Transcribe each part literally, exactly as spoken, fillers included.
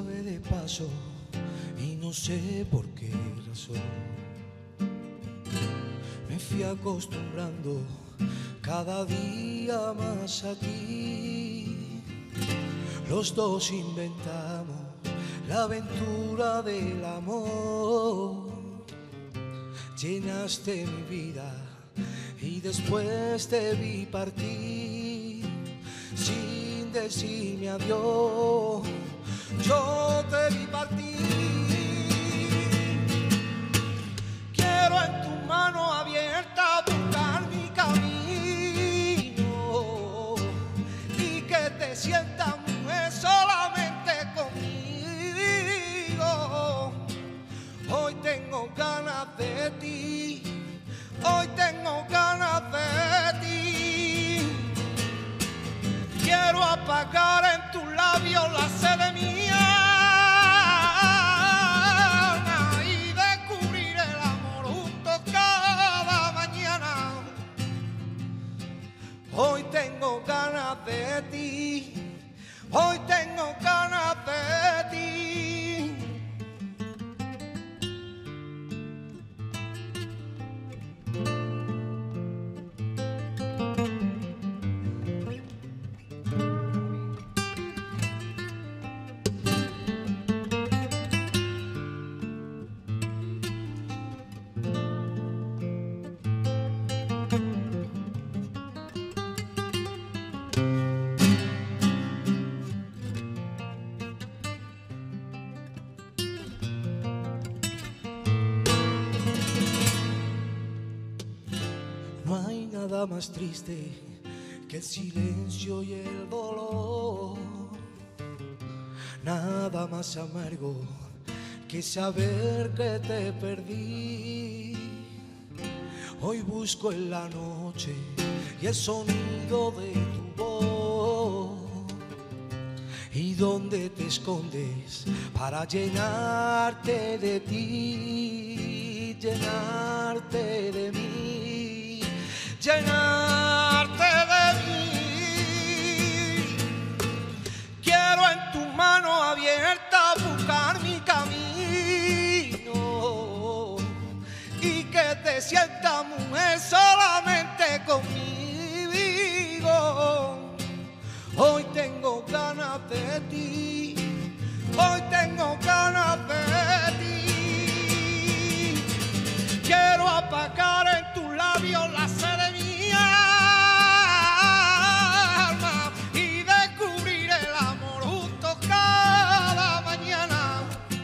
llave de paso y no sé por qué razón me fui acostumbrando cada día más a ti. Los dos inventamos la aventura del amor. Llenaste mi vida y después te vi partir sin decirme adiós. Yo te vi partir. Quiero en tu mano abierta buscar mi camino y que te sientas mujer solamente conmigo. Hoy tengo ganas de ti, hoy tengo ganas de ti. Quiero apagar en tus labios la sed de mi alma y descubrir el amor juntos cada mañana. Hoy tengo ganas de ti, hoy tengo ganas de ti. No hay nada más triste que el silencio y el dolor, nada más amargo que saber que te perdí. Hoy busco en la noche y el sonido de tu voz, y dónde te escondes para llenarte de ti, llenarte de mí, llenarte de mí. Quiero en tu mano abierta buscar mi camino y que te sientas mujer solamente conmigo. Hoy tengo ganas de ti, hoy tengo ganas de ti. Quiero apagar en tus labios la sed de mi alma y descubrir el amor juntos cada mañana.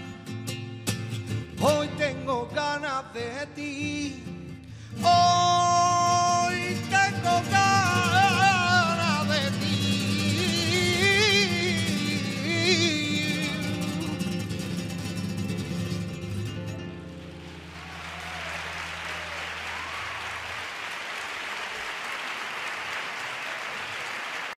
Hoy tengo ganas de ti, hoy tengo ganas.